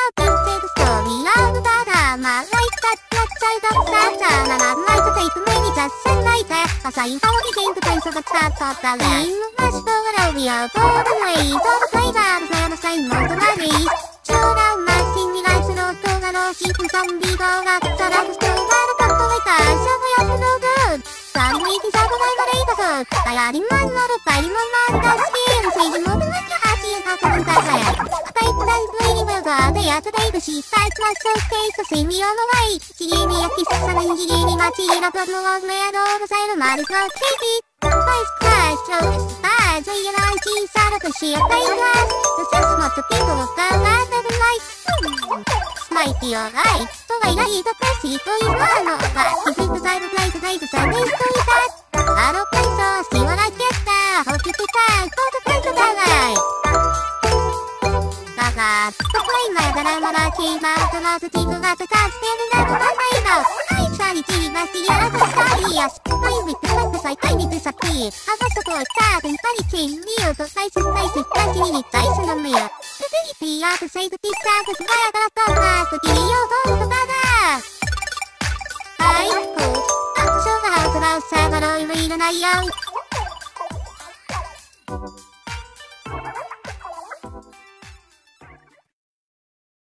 ティンテストーリーラブダダーマーライタッチャッチャイダッサーチャーナランライトテイクメニザッセンライテ朝インタオリゲントテンソがスタートだレインマシトガロビアボードウェイドードタイガールフェアのサインモードラリーチューラウマシン未来スロートガローシープゾンビードがサラフストガルカットウェイターシャブヤプノーグーサンウィーティシャブナイガレイダソータヤリマンノルパイリモンマンダスキールセイジモードマキハシエハカンタガヤタイプライブエイブガーでやつレイブシータイプマッショーステイスセミオのワイチギリヤキスサナイジギリマチーラプロワーメアロールサイルマリスノーケイティバイスクラッシュスタージュイランチーサラトシアタイグラスThe Sasma to people of the land of light Mighty alright とはいらいとプレシーというのは気づくサイドプライズライズサイレントイタハロープレイソーシーはライケッターホキピタイコードプレイトダライだがプレイマーダラマラキーバートラズチークがスターステルナブラマイドはいシャリチーバシアラトスタリアスというビッグサックサイタイニプサピーハバストコースターテンパリチンリオとサイスサイスタキリリタイスのミアスティリピーアートセイブティスタークスバヤガラトンナースキリオドントカダーはいこうショーがハウスラウスサーガロイルイルナイヤウ